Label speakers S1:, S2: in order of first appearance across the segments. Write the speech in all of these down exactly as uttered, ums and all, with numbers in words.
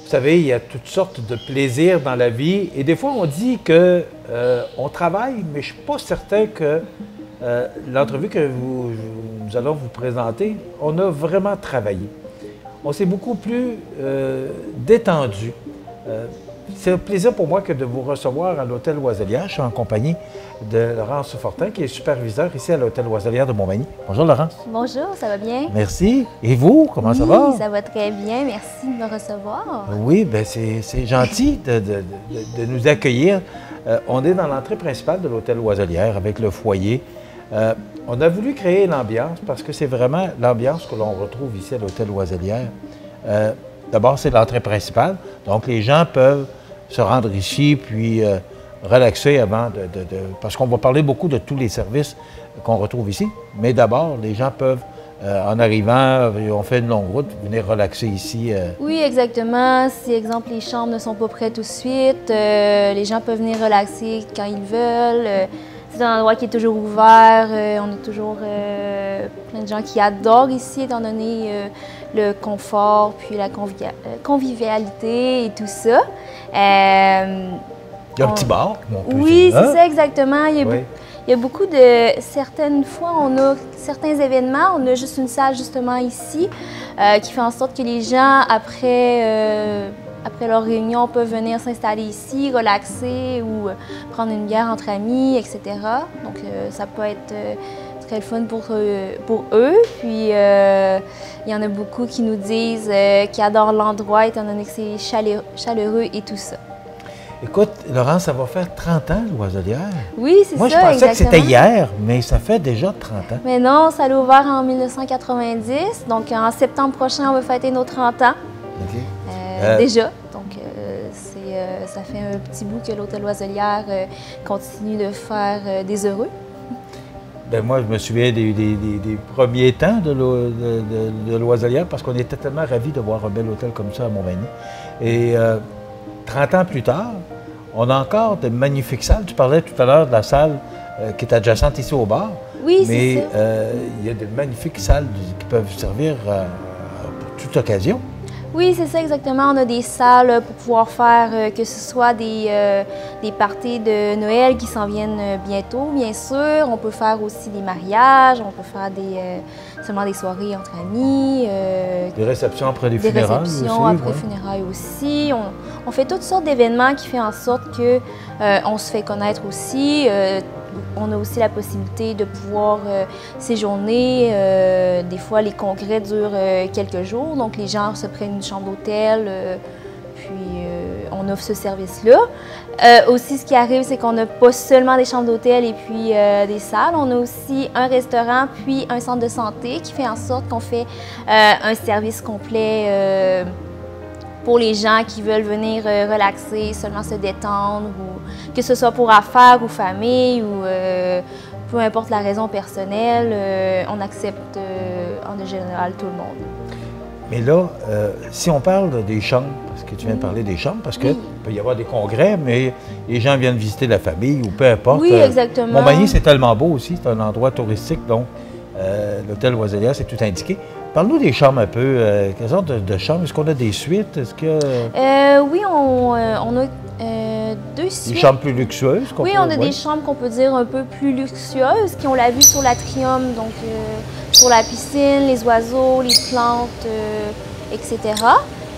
S1: savez, il y a toutes sortes de plaisirs dans la vie. Et des fois, on dit que euh, on travaille, mais je ne suis pas certain que euh, l'entrevue que vous, nous allons vous présenter, on a vraiment travaillé. On s'est beaucoup plus euh, détendu. Euh, C'est un plaisir pour moi que de vous recevoir à l'Hôtel Loiselière. Je suis en compagnie de Laurence Fortin, qui est superviseur ici à l'Hôtel Loiselière de Montmagny. Bonjour, Laurence.
S2: Bonjour, ça va bien?
S1: Merci. Et vous, comment
S2: oui,
S1: ça va?
S2: Ça va très bien. Merci de me recevoir.
S1: Oui, bien, c'est gentil de, de, de, de nous accueillir. Euh, on est dans l'entrée principale de l'Hôtel Loiselière avec le foyer. Euh, on a voulu créer l'ambiance parce que c'est vraiment l'ambiance que l'on retrouve ici à l'Hôtel Loiselière. Euh, D'abord, c'est l'entrée principale. Donc, les gens peuvent se rendre ici, puis euh, relaxer avant de... de, de parce qu'on va parler beaucoup de tous les services qu'on retrouve ici. Mais d'abord, les gens peuvent, euh, en arrivant, on fait une longue route, venir relaxer ici. Euh.
S2: Oui, exactement. Si, exemple, les chambres ne sont pas prêtes tout de suite, euh, les gens peuvent venir relaxer quand ils veulent. Euh, c'est un endroit qui est toujours ouvert. Euh, on a toujours euh, plein de gens qui adorent ici, étant donné euh, le confort, puis la convia convivialité et tout ça. Euh,
S1: il y a un on... petit bar.
S2: Oui, c'est ça, exactement. Il y, a
S1: oui.
S2: il y a beaucoup de... Certaines fois, on a certains événements. On a juste une salle, justement, ici, euh, qui fait en sorte que les gens, après... Euh, Après leur réunion, peuvent venir s'installer ici, relaxer ou euh, prendre une bière entre amis, et cetera. Donc, euh, ça peut être euh, très le fun pour, euh, pour eux. Puis, euh, il y en a beaucoup qui nous disent euh, qu'ils adorent l'endroit, étant donné que c'est chaleureux, chaleureux et tout ça.
S1: Écoute, Laurence, ça va faire trente ans, Loiselière.
S2: Oui, c'est ça,
S1: Moi, je pensais
S2: exactement.
S1: que c'était hier, mais ça fait déjà trente ans.
S2: Mais non, ça a ouvert en mille neuf cent quatre-vingt-dix. Donc, en septembre prochain, on va fêter nos trente ans.
S1: OK.
S2: Euh, déjà, donc euh, c'est, euh, ça fait un petit bout que l'Hôtel Loiselière euh, continue de faire euh, des heureux.
S1: Bien, moi, je me souviens des, des, des, des premiers temps de, lo, de, de, de Loiselière parce qu'on était tellement ravis de voir un bel hôtel comme ça à Montmagny. Et euh, trente ans plus tard, on a encore de magnifiques salles. Tu parlais tout à l'heure de la salle euh, qui est adjacente ici au bar.
S2: Oui, c'est
S1: mais
S2: ça.
S1: Euh, il y a de magnifiques salles qui peuvent servir euh, pour toute occasion.
S2: Oui, c'est ça exactement. On a des salles pour pouvoir faire euh, que ce soit des, euh, des parties de Noël qui s'en viennent bientôt, bien sûr. On peut faire aussi des mariages, on peut faire des, euh, seulement des soirées entre amis. Euh,
S1: des réceptions après les
S2: des
S1: funérailles
S2: réceptions
S1: aussi.
S2: après
S1: Ouais.
S2: funérailles aussi. On, on fait toutes sortes d'événements qui font en sorte que euh, on se fait connaître aussi. Euh, On a aussi la possibilité de pouvoir euh, séjourner. Euh, des fois, les congrès durent euh, quelques jours, donc les gens se prennent une chambre d'hôtel, euh, puis euh, on offre ce service-là. Euh, aussi, ce qui arrive, c'est qu'on n'a pas seulement des chambres d'hôtel et puis euh, des salles, on a aussi un restaurant puis un centre de santé qui fait en sorte qu'on fait euh, un service complet euh, pour les gens qui veulent venir euh, relaxer, seulement se détendre, ou que ce soit pour affaires ou famille, ou euh, peu importe la raison personnelle, euh, on accepte euh, en général tout le monde.
S1: Mais là, euh, si on parle des chambres, parce que tu viens de parler des chambres, parce qu'il oui. peut y avoir des congrès, mais les gens viennent visiter la famille ou peu importe.
S2: Oui, exactement.
S1: Montmagny, c'est tellement beau aussi, c'est un endroit touristique, donc euh, l'hôtel Loiselière, c'est tout indiqué. Parle-nous des chambres un peu. Euh, quelles sortes de, de chambres? Est-ce qu'on a des suites? Est-ce que...
S2: Euh, oui, on, euh, on a euh, deux suites.
S1: Des chambres plus luxueuses?
S2: Oui,
S1: peut,
S2: on a
S1: ouais.
S2: des chambres qu'on peut dire un peu plus luxueuses, qui ont la vue sur l'atrium, donc euh, sur la piscine, les oiseaux, les plantes, euh, et cetera.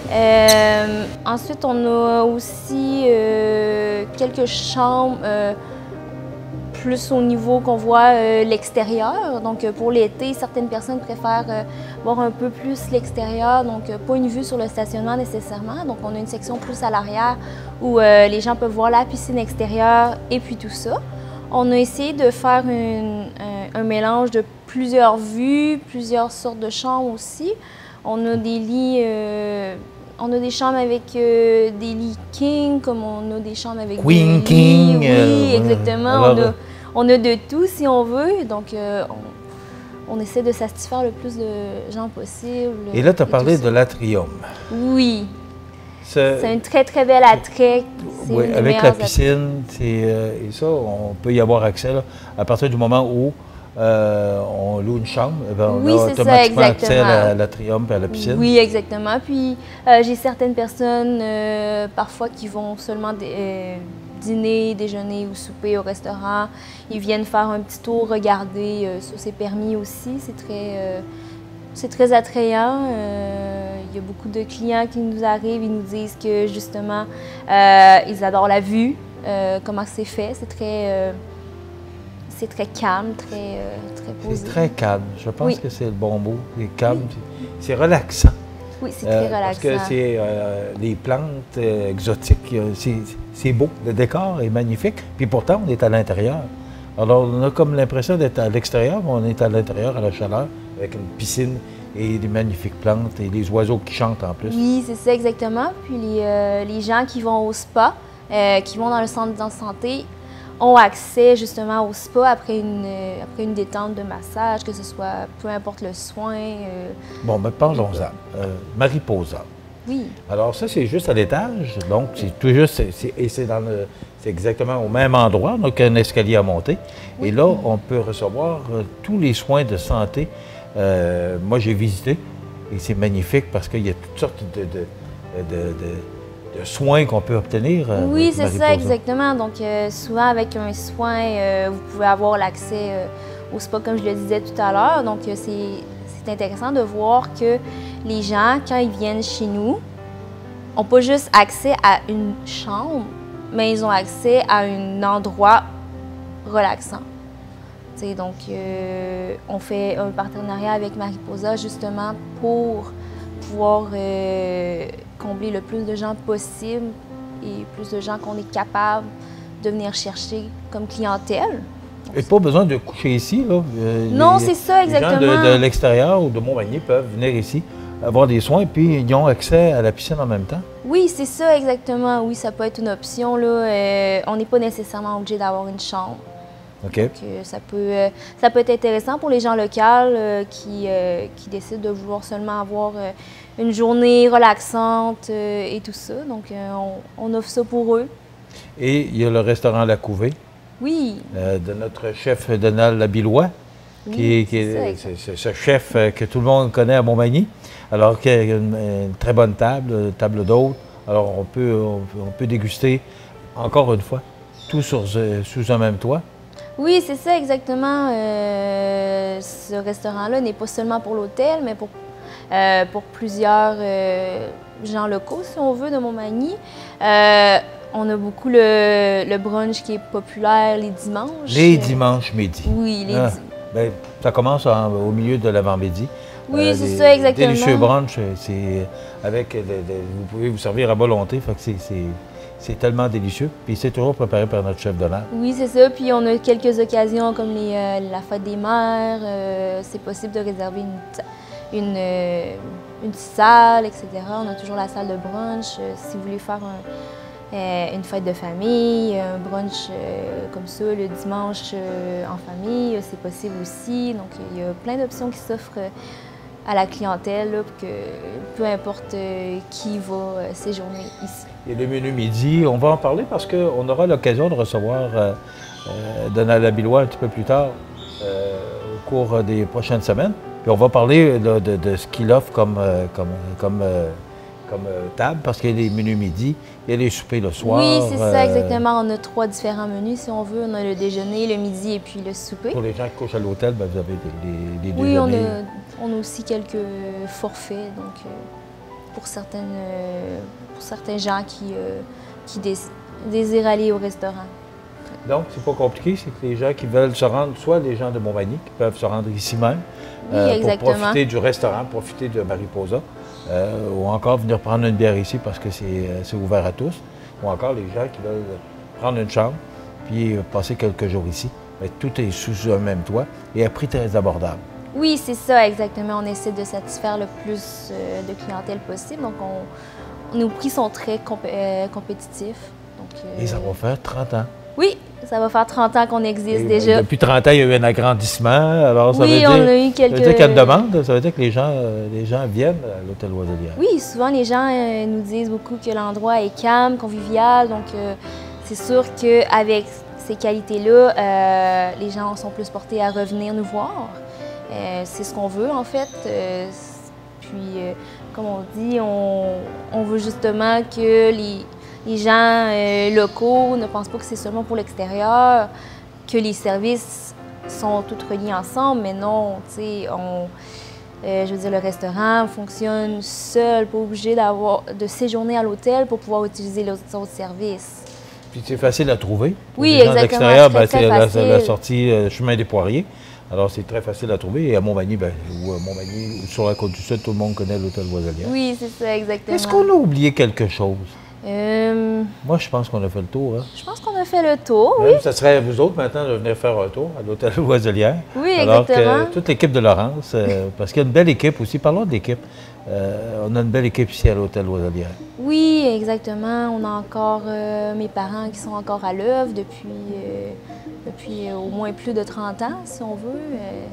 S2: Euh, ensuite, on a aussi euh, quelques chambres euh, plus au niveau qu'on voit euh, l'extérieur. Donc, euh, pour l'été, certaines personnes préfèrent euh, voir un peu plus l'extérieur, donc euh, pas une vue sur le stationnement nécessairement. Donc, on a une section plus à l'arrière où euh, les gens peuvent voir la piscine extérieure et puis tout ça. On a essayé de faire une, un, un mélange de plusieurs vues, plusieurs sortes de chambres aussi. On a des lits... Euh, On a des chambres avec euh, des lits king, comme on a des chambres avec
S1: Queen
S2: des
S1: king.
S2: lits. Oui,
S1: euh,
S2: exactement.
S1: Alors,
S2: on, a, on a de tout, si on veut. Donc, euh, on, on essaie de satisfaire le plus de gens possible.
S1: Et là, tu as parlé de l'atrium.
S2: Oui. C'est un très, très bel attrait.
S1: Oui, avec la piscine, euh, et ça, on peut y avoir accès là, à partir du moment où euh, on loue une chambre, eh bien, on
S2: Oui,
S1: a
S2: c'est ça,
S1: automatiquement accès à la,
S2: exactement.
S1: à l'atrium et à la piscine.
S2: Oui, exactement. Puis euh, j'ai certaines personnes euh, parfois qui vont seulement dé- euh, dîner, déjeuner ou souper au restaurant. Ils viennent faire un petit tour, regarder. Euh, ça, c'est permis aussi. C'est très, euh, c'est très attrayant. Euh, il y a beaucoup de clients qui nous arrivent, ils nous disent que justement, euh, ils adorent la vue, euh, comment c'est fait. C'est très, euh, c'est très calme, très, euh, très posé.
S1: C'est très calme. Je pense
S2: Oui.
S1: que c'est le bon mot. C'est calme.
S2: Oui.
S1: C'est relaxant.
S2: Oui, c'est
S1: Euh,
S2: très
S1: parce
S2: relaxant.
S1: que c'est euh, les plantes euh, exotiques, euh, c'est c'est beau. Le décor est magnifique. Puis pourtant, on est à l'intérieur. Alors, on a comme l'impression d'être à l'extérieur, mais on est à l'intérieur, à la chaleur, avec une piscine et des magnifiques plantes et des oiseaux qui chantent en plus.
S2: Oui, c'est ça exactement. Puis les, euh, les gens qui vont au spa, euh, qui vont dans le centre de santé, ont accès justement au spa après une, euh, après une détente de massage, que ce soit peu importe le soin. euh,
S1: Bon, mais parlons-en. Euh, Mariposa.
S2: oui,
S1: Alors ça, c'est juste à l'étage, donc c'est tout juste, c'est- c'est- et c'est dans le, c'est exactement au même endroit, donc un escalier à monter.
S2: Oui.
S1: Et là, on peut recevoir euh, tous les soins de santé. Euh, moi, j'ai visité et c'est magnifique parce qu'il y a toutes sortes de, de, de- de- de soins qu'on peut obtenir. euh,
S2: oui
S1: avec
S2: c'est ça
S1: Mariposa.
S2: exactement. Donc euh, souvent avec un soin, euh, vous pouvez avoir l'accès euh, au spa comme je le disais tout à l'heure. Donc euh, c'est c'est intéressant de voir que les gens, quand ils viennent chez nous, n'ont pas juste accès à une chambre, mais ils ont accès à un endroit relaxant. T'sais, donc, euh, on fait un partenariat avec Mariposa justement pour pouvoir euh, combler le plus de gens possible et plus de gens qu'on est capable de venir chercher comme clientèle.
S1: Et pas besoin de coucher ici, là. Euh,
S2: Non,
S1: les-
S2: c'est ça,
S1: Les gens
S2: exactement.
S1: de, de l'extérieur ou de Montmagny peuvent venir ici, avoir des soins, puis ils ont accès à la piscine en même temps.
S2: Oui, c'est ça exactement. Oui, ça peut être une option. Là. Euh, on n'est pas nécessairement obligé d'avoir une chambre.
S1: OK?
S2: Donc, euh, ça, peut, euh, ça peut être intéressant pour les gens locaux euh, qui, euh, qui décident de vouloir seulement avoir euh, une journée relaxante euh, et tout ça. Donc, euh, on, on offre ça pour eux.
S1: Et il y a le restaurant La Couvée
S2: Oui,
S1: euh, de notre chef Donald Labillois, qui,
S2: oui,
S1: est- qui est-
S2: c'est ça,
S1: c'est- c'est ce chef euh, que tout le monde connaît à Montmagny, alors qu'il y a une, une très bonne table, une table d'hôtes. Alors, on peut, on, peut- on peut déguster, encore une fois, tout sur, euh, sous un même toit.
S2: Oui, c'est ça exactement. Euh, ce restaurant-là n'est pas seulement pour l'hôtel, mais pour, euh, pour plusieurs euh, gens locaux, si on veut, de Montmagny. Euh, on a beaucoup le, le brunch qui est populaire les dimanches.
S1: Les
S2: Euh,
S1: dimanches midi.
S2: Oui, les
S1: Ah,
S2: di-
S1: ben, ça commence en- au milieu de l'avant-midi.
S2: Oui,
S1: Euh,
S2: c'est
S1: des-
S2: ça, exactement.
S1: Délicieux brunch, euh, c'est avec, euh, de- de- vous pouvez vous servir à volonté, fait que c'est- c'est c'est tellement délicieux. Puis c'est toujours préparé par notre chef d'honneur.
S2: Oui, c'est ça. Puis on a quelques occasions comme les, euh, la fête des mères. euh, c'est possible de réserver une, ta- une, euh, une petite salle, et cetera. On a toujours la salle de brunch. Euh, si vous voulez faire un- euh, une fête de famille, un brunch euh, comme ça le dimanche euh, en famille, euh, c'est possible aussi. Donc il y a plein d'options qui s'offrent euh, à la clientèle, là, pour que peu importe euh, qui va euh, séjourner ici.
S1: Et le menu midi, on va en parler parce qu'on aura l'occasion de recevoir euh, euh, Donald Labillois un petit peu plus tard euh, au cours des prochaines semaines. Puis on va parler là, de, de ce qu'il offre comme, euh, comme, comme, euh, comme euh, table, parce qu'il y a les menus midi, il y a les soupers le soir.
S2: Oui, c'est ça,
S1: euh,
S2: exactement. On a trois différents menus, si on veut. On a le déjeuner, le midi et puis le souper.
S1: Pour les gens qui couchent à l'hôtel, ben, vous avez des, des, des
S2: Oui, on
S1: déjeuners.
S2: a, on a aussi quelques forfaits, donc euh, pour, certaines, euh, pour certains gens qui, euh, qui dés- désirent aller au restaurant.
S1: Donc, c'est pas compliqué, c'est que les gens qui veulent se rendre, soit les gens de Montmagny, qui peuvent se rendre ici même,
S2: Oui,
S1: pour
S2: exactement.
S1: profiter du restaurant, profiter de Mariposa, euh, ou encore venir prendre une bière ici parce que c'est euh, c'est ouvert à tous, ou encore les gens qui veulent prendre une chambre, puis euh, passer quelques jours ici. Mais tout est sous un même toit et à prix très abordable.
S2: Oui, c'est ça, exactement. On essaie de satisfaire le plus euh, de clientèle possible. Donc, on, nos prix sont très compé- euh, compétitifs. Donc, euh,
S1: Et ça va faire trente ans.
S2: Oui, ça va faire trente ans qu'on existe
S1: Et,
S2: déjà.
S1: euh, Depuis trente ans, il y a eu un agrandissement. Alors, ça
S2: Oui,
S1: veut dire,
S2: on a eu
S1: ça
S2: quelques...
S1: veut dire qu'il y a une demande, ça veut dire que les gens, euh, les gens viennent à l'hôtel Loiselière.
S2: Oui, souvent les gens euh, nous disent beaucoup que l'endroit est calme, convivial. Donc, euh, c'est sûr qu'avec ces qualités-là, euh, les gens sont plus portés à revenir nous voir. Euh, c'est ce qu'on veut, en fait. Euh, puis, euh, comme on dit, on, on veut justement que les, les gens euh, locaux ne pensent pas que c'est seulement pour l'extérieur, que les services sont tous reliés ensemble, mais non, tu sais, on... Euh, je veux dire, le restaurant fonctionne seul, pas obligé d'avoir, de séjourner à l'hôtel pour pouvoir utiliser les autres services.
S1: Puis c'est facile à trouver. Pour
S2: Oui,
S1: les gens
S2: exactement.
S1: de l'extérieur, ben,
S2: très,
S1: c'est
S2: très
S1: la,
S2: facile.
S1: la sortie euh, chemin des Poiriers. Alors c'est très facile à trouver. Et à Montmagny, ben, ou à Montmagny, ou sur la Côte-du-Sud, tout le monde connaît l'hôtel Loiselière.
S2: Oui, c'est ça, exactement.
S1: Est-ce qu'on a oublié quelque chose?
S2: Euh,
S1: Moi, je pense qu'on a fait le tour. Hein?
S2: je pense qu'on a fait le tour, oui.
S1: Même, ça serait à vous autres maintenant de venir faire un tour à l'hôtel Loiselière.
S2: Oui,
S1: Alors
S2: exactement.
S1: que toute l'équipe de Laurence, euh, parce qu'il y a une belle équipe aussi. Parlons d'équipe. Euh, on a une belle équipe ici à l'hôtel Loiselière.
S2: Oui, exactement. On a encore euh, mes parents qui sont encore à l'œuvre depuis, euh, depuis euh, au moins plus de trente ans, si on veut. Euh,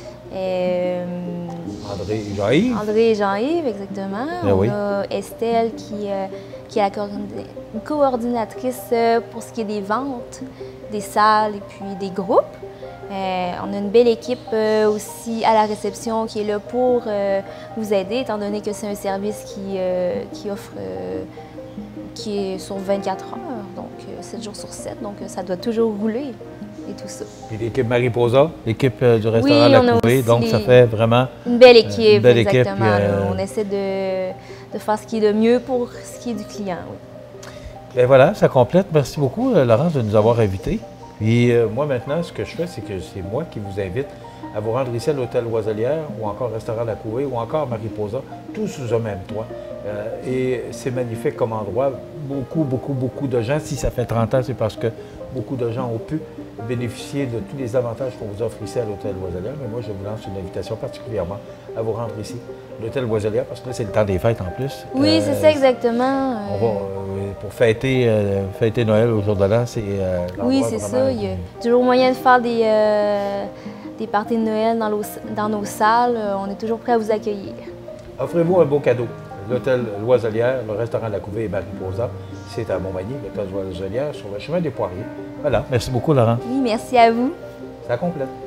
S2: euh,
S1: André Jean-Yves.
S2: André et Jean-Yves, exactement.
S1: Ben
S2: on
S1: oui.
S2: a Estelle qui, euh, qui est la coordina- une coordinatrice euh, pour ce qui est des ventes, des salles et puis des groupes. Euh, on a une belle équipe euh, aussi à la réception qui est là pour euh, vous aider, étant donné que c'est un service qui, euh, qui offre, euh, qui est sur vingt-quatre heures, donc euh, sept jours sur sept, donc euh, ça doit toujours rouler et tout ça.
S1: Puis l'équipe Mariposa, l'équipe euh, du restaurant
S2: Oui,
S1: La
S2: on a
S1: Couvée.
S2: aussi
S1: Donc
S2: les-
S1: ça fait vraiment
S2: Une belle équipe,
S1: une belle équipe,
S2: exactement.
S1: puis, euh,
S2: là. On essaie de, de faire ce qui est de mieux pour ce qui est du client, oui.
S1: Bien voilà, ça complète. Merci beaucoup, euh, Laurence, de nous avoir invités. Puis euh, moi, maintenant, ce que je fais, c'est que c'est moi qui vous invite à vous rendre ici à l'hôtel Loiselière ou encore restaurant La Couvée ou encore Mariposa, tous sous un même toit. Euh, et c'est magnifique comme endroit. Beaucoup, beaucoup, beaucoup de gens, si ça fait trente ans, c'est parce que beaucoup de gens ont pu bénéficier de tous les avantages qu'on vous offre ici à l'hôtel Loiselière. Mais moi, je vous lance une invitation particulièrement à vous rendre ici, l'hôtel Loiselière, parce que là, c'est le temps des fêtes en plus.
S2: Oui,
S1: Euh,
S2: c'est ça exactement.
S1: On va, euh, pour fêter, euh, fêter Noël au jour de l'an, c'est euh,
S2: Oui,
S1: l'endroit
S2: c'est
S1: vraiment-
S2: ça. Il y a toujours moyen de faire des, euh, des parties de Noël dans, l'os- dans nos salles. Euh, On est toujours prêts à vous accueillir.
S1: Offrez-vous un beau cadeau. L'hôtel Loiselière, le restaurant La Couvée et Mariposa, c'est à Montmagny, l'hôtel Loiselière, sur le chemin des Poiriers. Voilà. Merci beaucoup, Laurent.
S2: Oui, merci à vous.
S1: Ça complète.